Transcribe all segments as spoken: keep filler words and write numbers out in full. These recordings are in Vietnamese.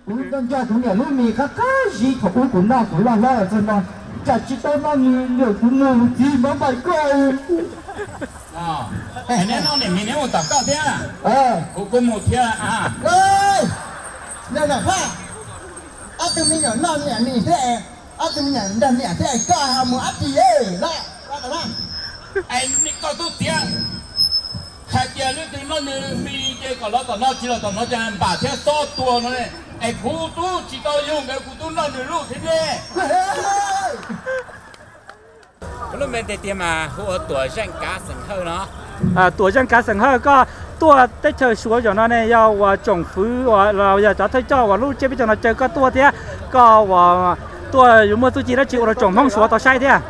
古人家从年路米卡卡西头古古那古那那真的，假期到那你有古木鸡毛白狗。 啊，明年那年明年我打高天了， 哎， 古古木天啊。 ơi nên là pha áp từ mình ở non nhẹ mình sẽ áp từ mình ở đầm nhẹ sẽ cả một áp gì ấy lại lại là pha 哎，你搞多点，还见你对那你米这个老到那去了，到那家把钱少多了嘞。哎，苦都知道用的，苦都那你路对不对？我们没得点嘛，我多人家省后呢。 à tuổi dân cá sừng hơi có tua tết chơi xuống cho nó này yêu và trồng phứ và là giờ cho thấy cho và lúc chơi bây giờ nó chơi có tua thế có và tua dùng mua tôi chỉ đã chịu là trồng mong xuống tao sai thế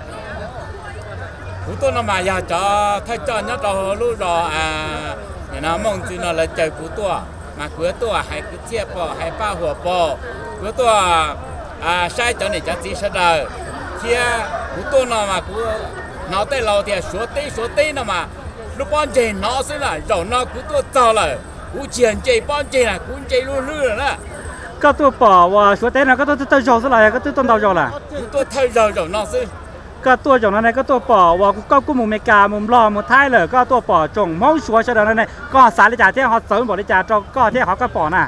cú tôi nó mà giờ cho thấy cho nhớ cho lúc rồi à nó mong chỉ nó là chơi cú tua mà cú tua hay cứ chia bò hay baหัวbò cú tua à sai cho này cho chỉ sao đời chia cú tua nó mà cú nó tay lâu thì số tây số tây nó mà lúc bọn chị nó sẽ là rồi nó cú tua to là cú chuyện chị bọn chị là cú chị luôn luôn rồi đó có tua bỏ và số tết là có tua tua dầu sẽ là có tua tôm dầu dầu là cú tua thay rồi rồi nó sẽ ก็ตัวจงนั้นก็ตัวป่อว่าก็กู้มุมเมกามุมรอมุมท้ายเลยก็ตัวป่อจงมองชัวเฉยๆนั่นเองก็สารจ่าที่เขาเสริมบริจาคก็ที่เขาก็ป่อน่ะ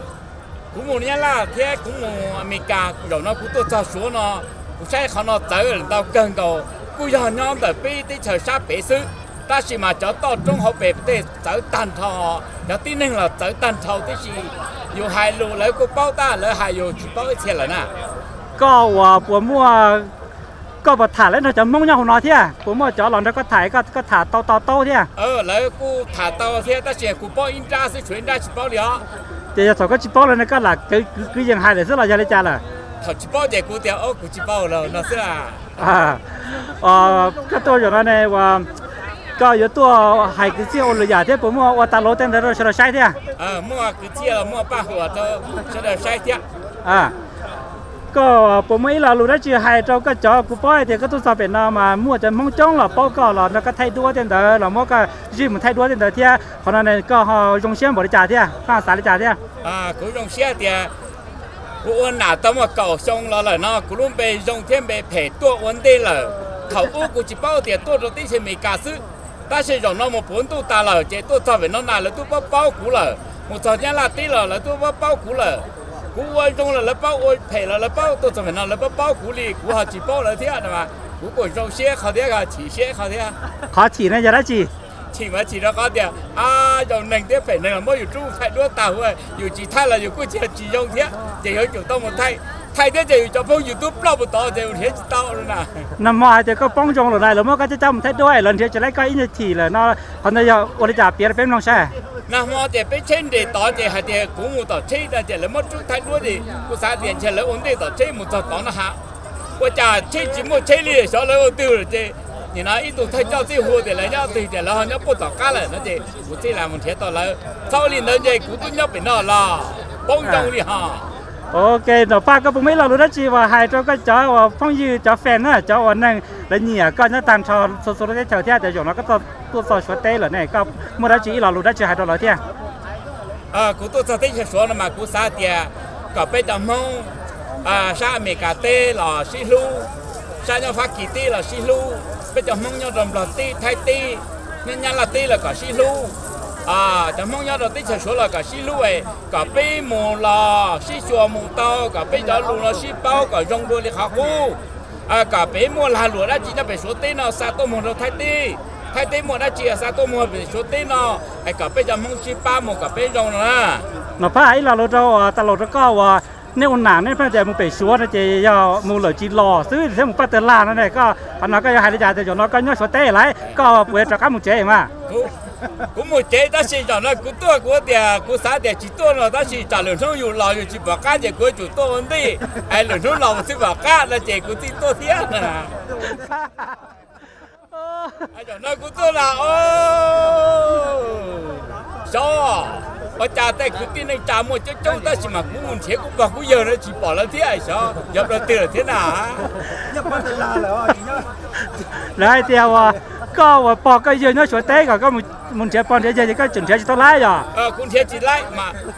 cú mù này là thế cú mù America rồi nó cú tôi cho số nó cú saiเขาnó tới là tao cần cầu cú giờ nhóm tới bị tới chờ sát bể xứ ta chỉ mà cho tao trong học bể tới tới tàn thọ cho tin nên là tới tàn thọ tới gì dù hai lù lấy cú bao ta lấy hai dù chỉ bao tiền là nè ก็ว่าปัวมัวก็บถ่ายแล้วเราจะมองยังหัวเที่ยผมว่าจอหลอนแล้วก็ถ่ายก็ก็ถ่ายโตโตโตเที่ยเออแล้วกูถ่ายเตาเที่ยแต่เสียกู包อินทรา是全家去包了เดี๋ยวสองก็จิบ包เลยนะก็หลักคือคือยังหายเลยซึ่งเราจะได้จ่ายละเขา去包เด็กกูเดียวโอ้กู去包แล้วนั่นสิล่ะอ่าเออก็ตัวอย่างนั้นเนี่ยว่าก็อยู่ตัวหายคือเสี้ยวเลยอย่างที่ผมว่าว่าตาโลเต็มเลยเราใช้เที่ยเออมั่วกูเที่ยวมั่วป้าหัวเธอจะได้ใช้เที่ยอ่าก็ผมไม่เรารู้ได้ชื่อไฮเราก็จอกูป้อยเดี๋ยวก็ต้องสอบเป็นนามามั่วจะมองจ้องหรอป้อก็หรอแล้วก็ไทยด้วยเต็มเด้อเรามั่วก็ยืมมันไทยด้วยเต็มเด้อเที่ยขณะนั้นก็เขายงเชี่ยบริจาคเที่ยข้าสารบริจาคเที่ยอ่ากูยงเชี่ยเดียกูอ้วนหนาต้องมาเก่าทรงเราเลยเนาะกูรุ่มไปยงเทียมไปเผยตัวอ้วนได้เลยเขาอู้กูจะเป้าเดียตัวเราที่เชมีกาซื้อแต่เชยงน้องมาผลตัวตาเลยเจ้ตัวทำเป็นน้องนายแล้วตัวเป้าเป้ากูเลยมึงตอนนี้ละตีเลยแล้วตัวเป้าเป้ากูเลยกูว่าจงเลยแล้วเป้าเผยแล้วแล้วเป้าตัวทำเป็นน้องแล้วเป้าเป้ากูเลยกูหาจีเป้าเลยเที่ยนะมากูกูยงเชี่ยเขาเที่ยกับฉีเชี่ยเขาเที่ยขอฉี่นะจะได้ฉี่ chỉ mà chỉ nó có tiền à rồi nền tiếp phải nền là mớiอยู่phải đua tàu rồiอยู่chỉ thay làอยู่กูchỉ chỉ dùng thế chỉ có chủ tông một thay thay thế chỉ cho phong YouTube lâu một tao thì thế chỉ tao rồi nè นำมาจะก็ป้องจงหรือไรหรือว่าก็จะจำไทยด้วยหลังเทียจะไล่ก็อินทีเลยเนาะคนจะบริจาคเปลี่ยนเป็นน้องแช่那么这被钱的到这还得公务到钱的这那么做太多的不啥钱钱来稳定到钱没到当那哈我家钱只没钱里小来我丢了这 你那一度太照这货的，人家对的，然后人家不找干了，那这我这两门钱到了，早年人家股东要变了啦，帮助你哈。 โอเคเดี๋ยวป้าก็ผมไม่เรารู้ได้จีว่าไฮเราก็จะว่าฟ้องยืดจะแฟนนะจะวันนั้นแล้วเนี่ยก็จะตามชอสดๆได้เจ้าเที่ยแต่อย่างเราก็ตัวตัวสอชวเต้เหรอเนี่ยก็เมื่อได้จีเรารู้ได้จีไฮเราเที่ยอ่ากูตัวสเต้จะสอนมากูสาเดียก็ไปจำมงอ่าซาอเมริกาเต้หล่อซิลูซาเนาฟากีเต้หล่อซิลู bây giờ mong nhau đồng là ti thay ti nên nhà là ti là cả xí lu à giờ mong nhau là ti chỉ số là cả xí lu ấy cả bê mù là xí chùa mù tao cả bây giờ lu là xí bao cả rong đuôi đi khảo khu à cả bê mù là lúa đã chỉ là bị số ti nó sa tô mù nó thay ti thay ti mù đã chỉ là sa tô mù bị số ti nó ai cả bây giờ mong xí ba mù cả bê rong nữa nó phải là lúa đâu ta lúa cóว่าเนี่ยวันหนาเนี่ยพระเจ้ามึงไปชัวร์นะเจียมึงเหลือจีรอซื้อเท่ามึงป้าเตล่านั่นแหละก็พันน้อยก็ยังหายใจแต่อย่างน้อยก็ย่อชัวเต้ไรก็เปิดจากข้ามึงเจ๊มากูมึงเจ๊但是讲那กูตัวกูเดียกูสาเดียจีตัวเนาะ但是จากเหลือช่องอยู่รออยู่จีบก้าเจ๊กูจุดตัววันนี้ไอ้เหลือช่องรอมาจีบก้าแล้วเจ๊กูตีตัวเที่ยงนะไอ้อย่างนั้นกูตัวละโอ้ชอบ ở cha tay cứ tin anh cha một chỗ chỗ ta chỉ mà cũng muốn thế cũng bảo cũng giờ nó chỉ bỏ là thế ai sao nhập là tiền là thế nào nhập bắt là là lại theo có bỏ cái giờ nó sửa té cả có muốn muốn chế bỏ thế giờ thì có chuẩn chế chỉ tao lái rồi ờ cũng thế chỉ lái mà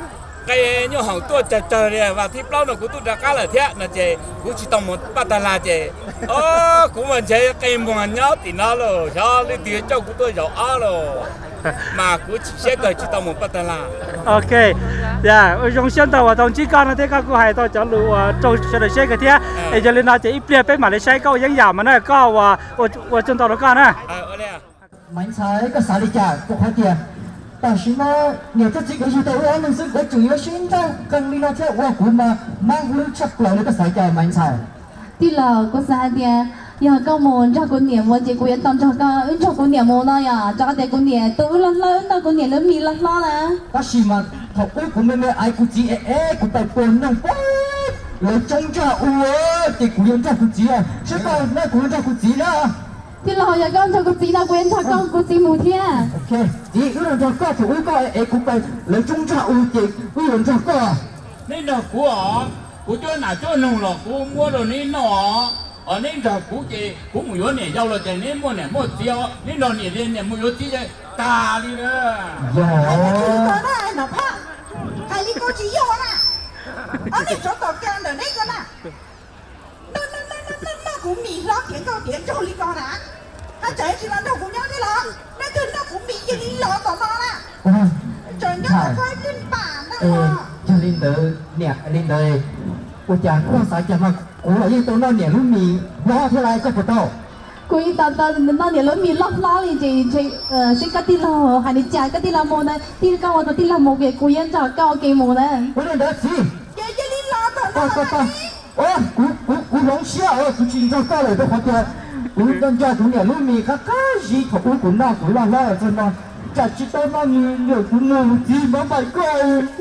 cái nhau hàng tua chờ chờ này và tiếp lâu nó cũng tôi đã cá là thế là chị cũng chỉ tầm một bắt ta là chị ơ cũng mình chơi cái mùa nhớ thì nó rồi cho đi tiền cho cũng tôi giàu á rồi mà cũng chỉ sẽ cái chỉ tầm một bắt ta là ok dạ dùng xem tàu và đồng chí con nó thế các cô hay tao cho lũ trong sẽ được xem cái thế để cho nên nó chỉ ít biết mà để xem câu dân giảm mà nó câu và và trên tàu nó con á mạnh sai cái sao đi trả cũng khó tiền但是呢，你这几个月头我们是个主要现在跟你那些我估嘛，蛮会吃不了那个啥叫蛮菜。 đi là có sao tiền giờ câu môn cho con niệm muốn chỉ cô yên tâm cho con ứng cho con niệm môn đó ya cho cái con niệm tự lớn lớn tao con niệm lớn mi lớn lớn nè 但是嘛，头我估妹妹爱估计诶诶，估带本能不，来中家我的估人家估计啊，是吧？那估人家估计了。 đi là giờ con cho con chỉ là cô yên cho con cô chỉ mù thiên ok đi ước lần cho con thì ước con ấy cũng phải lấy trung tra ưu tiên ước lần cho con nên là của của chỗ nào chỗ nông là của mua rồi nên nó ở nên là của cái của một yếu này giao là cái nên mua này mua tiêu nên là này nên này mua yếu tí cái ta đi nữa dạ nó phá hay đi cô chỉ vô nè ở đây chỗ tàu kèn rồi đấy con nè nó nó nó nó nó cũng bị lo tiền câu tiền cho đi con nè nó chạy chỉ là đâu cũng nhớ đi lo nó cứ nó cũng bị cái đi lo tao nó nè trời nhớ nó coi lên bản đó cho linh tử nè linh tử cô chàng cô sai chàng mà cô là như tôi nói nè lúc mì lo thế này có phải đâu cô yên tâm tao nó niệm lớn mi lớn lớn thì chỉ chỉ sẽ cái đi là hay đi chạy cái đi là môn này đi câu tao đi là một cái cô yên cho câu cái môn này cô linh tử gì cái cái đi lo tao nó ơ cú cú cú lóng xia ơ cú chỉ cho cao lại đó khó chơi cú đơn cho cú nè lúc mì khác cái gì cú cú nào cú là lo cho nó chả chỉ tao nó như nhiều cú ngu gì mà mày coi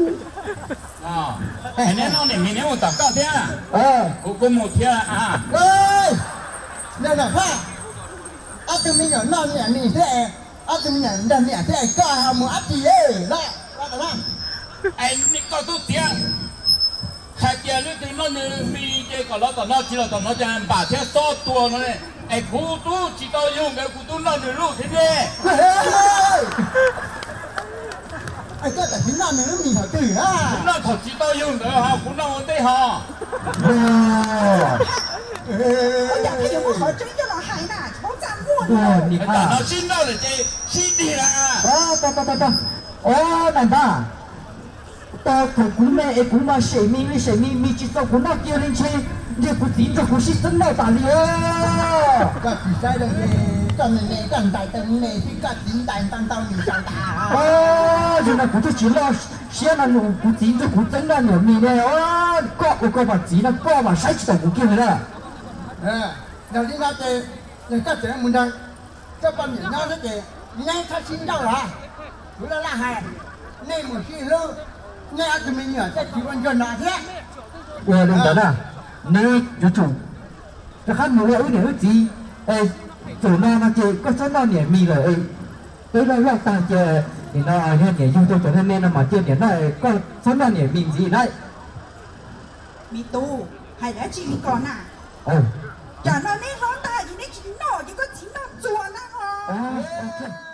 à cái này nó này mình nếu một tập cao thế à ờ của cô một thế à ơi nè nè pha à tụi mình nhỏ non nhẹ nỉ thế à tụi mình nhỏ đần nhẹ thế cả hàm một áp gì ấy lại lại lại anh đi có tốt tiền hai kia lúc thì nó như mi cái còn nó còn nó chỉ là còn nó chẳng bà thế to tua nó này ai cú tu chỉ tao dùng cái cú tu nó được lúc thế đấy ai cái tại chính non nữa mình phải tử à nó thật chỉ tao dùng được ha cú nó ổn định ha bây giờ cái gì mà hỏi chuyện cho nó hay nè không dám mua ờ đi cái à nó xin đâu là chơi xin đi là à ta ta ta ta ô này ba ta cú cú mẹ cú mà sỉ mi mi sỉ mi mi chỉ cho cú nào kia lên chơi giờ cú tính cho cú xí真的打你啊 cái chỉ sai là cái cái này này cái đại tầng này thì cái chính đại tăng tao mình sang ta à giờ này cú就只了先那种cú tính cho cú真的牛咪呢啊过我过把急了过把谁知道cú叫了 à đầu tiên là cái cái cái chuyện mình đang cái phần những nó cái ngay khai sinh đâu là chúng ta là hai nên một khi lưu nghe tụi mình nhỏ sẽ chỉ còn gần nào thế 我领导呢你有种这还没有点急哎走那那就个真那年米了哎对了要大姐你那那年用就昨天那那嘛就年那个真那年米gì đấy mi tu hay đã chỉ còn à ồ chả nó nên nó ta gì đấy chỉ nó chỉ có chỉ nó chùa nó à ok